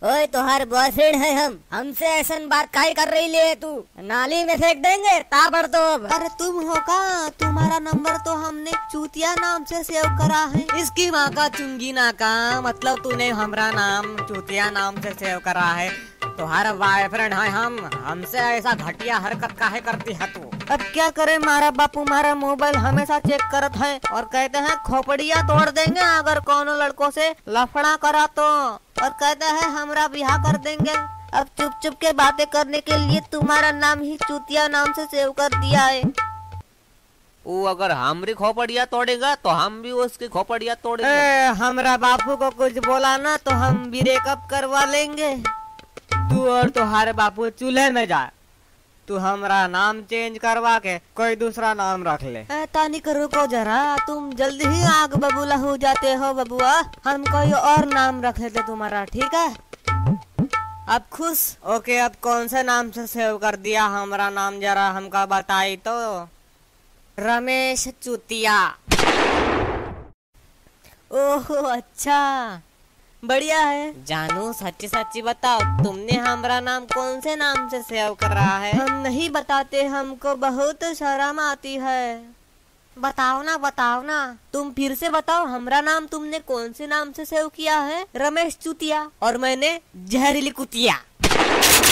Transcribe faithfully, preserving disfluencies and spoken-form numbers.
ओए तुम्हारे बॉयफ्रेंड है हम हमसे ऐसा बात काहे कर रही ले तू? नाली में फेंक देंगे ताबड़ तो। अरे तुम हो का? तुम्हारा नंबर तो हमने चूतिया नाम से सेव करा है। इसकी माँ का चुंगी ना का मतलब तूने हमारा नाम चूतिया नाम से सेव करा है। तुम्हारा बॉयफ्रेंड है हम, हमसे ऐसा घटिया हरकत काहे करती है तू? अब क्या करे, मारा बापू मारा मोबाइल हमेशा चेक करत है और कहते हैं खोपड़िया तोड़ देंगे अगर कौन लड़कों से लफड़ा करा तो, और कहते हैं हमरा ब्याह कर देंगे। अब चुप चुप के बातें करने के लिए तुम्हारा नाम ही चूतिया नाम से सेव कर दिया है। वो अगर हमारी खोपड़िया तोड़ेगा तो हम भी उसकी खोपड़िया तोड़ेंगे। ए, हमरा बापू को कुछ बोला ना तो हम ब्रेकअप करवा लेंगे। तू और तुम्हारे बापू चूल्हे में जा, तू हमारा नाम चेंज करवा के कोई दूसरा नाम रख ले। तानिक रुको जरा, तुम जल्दी ही आग बबूला हो जाते हो बबुआ। हम कोई और नाम रख लेते तुम्हारा, ठीक है? अब खुश? ओके, अब कौन से नाम से सेव कर दिया हमारा नाम जरा हमका बताई तो। रमेश चूतिया। ओह अच्छा, बढ़िया है। जानू सच्ची सच्ची बताओ, तुमने हमारा नाम कौन से नाम से सेव कर रहा है? हम नहीं बताते, हमको बहुत शर्म आती है। बताओ ना बताओ ना, तुम फिर से बताओ, हमारा नाम तुमने कौन से नाम से सेव किया है? रमेश चूतिया। और मैंने जहरीली कुतिया।